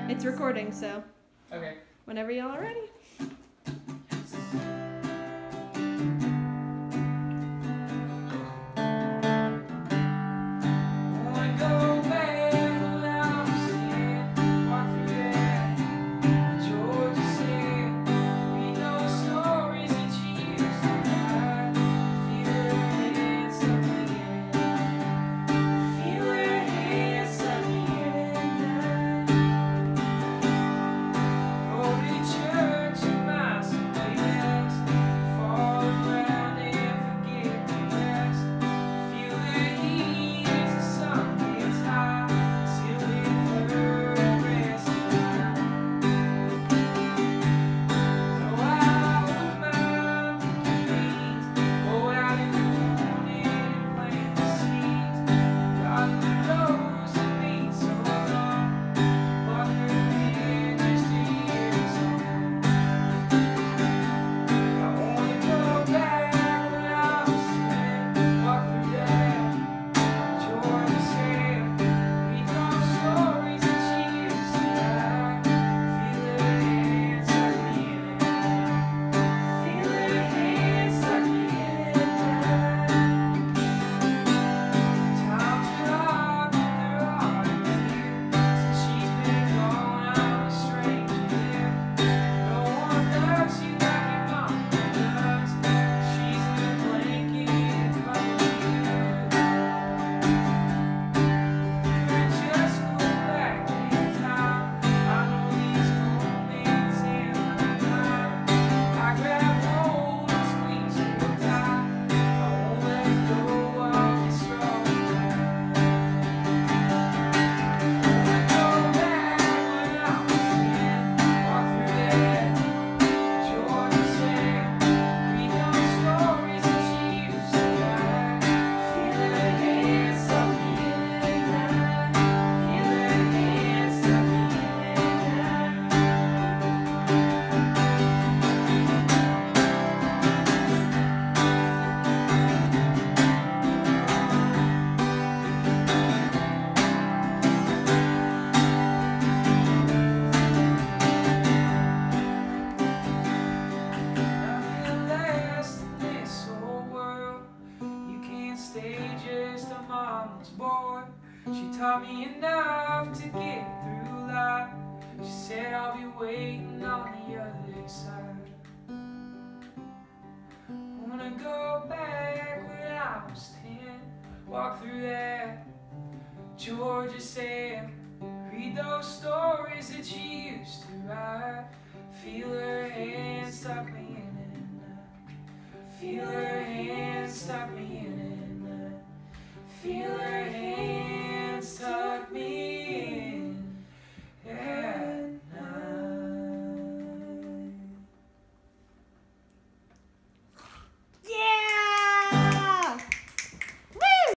It's recording, so Okay. whenever y'all are ready. Boy, she taught me enough to get through life. She said I'll be waiting on the other side. Wanna go back when I was 10, walk through that Georgia sand, read those stories that she used to write, feel her hand stuck me in it, feel her hand stuck me